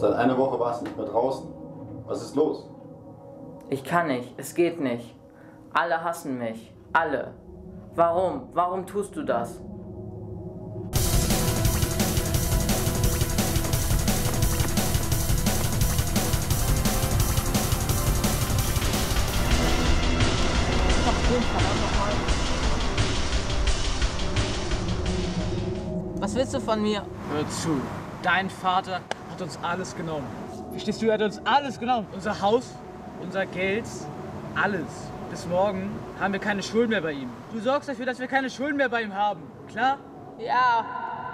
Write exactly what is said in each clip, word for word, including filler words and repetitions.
Seit einer Woche warst du nicht mehr draußen. Was ist los? Ich kann nicht, es geht nicht. Alle hassen mich, alle. Warum? Warum tust du das? Was willst du von mir? Hör zu, dein Vater hat uns alles genommen. Verstehst du, er hat uns alles genommen. Unser Haus, unser Geld, alles. Bis morgen haben wir keine Schulden mehr bei ihm. Du sorgst dafür, dass wir keine Schulden mehr bei ihm haben, klar? Ja.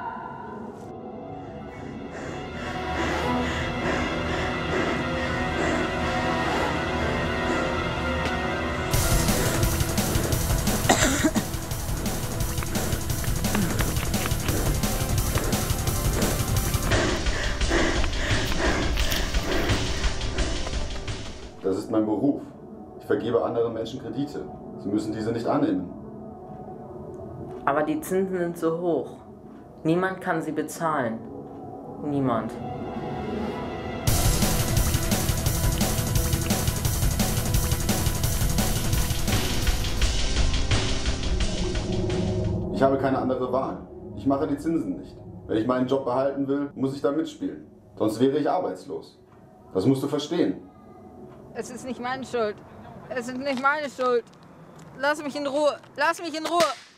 Das ist mein Beruf. Ich vergebe anderen Menschen Kredite. Sie müssen diese nicht annehmen. Aber die Zinsen sind so hoch. Niemand kann sie bezahlen. Niemand. Ich habe keine andere Wahl. Ich mache die Zinsen nicht. Wenn ich meinen Job behalten will, muss ich da mitspielen. Sonst wäre ich arbeitslos. Das musst du verstehen. Es ist nicht meine Schuld. Es ist nicht meine Schuld. Lass mich in Ruhe. Lass mich in Ruhe.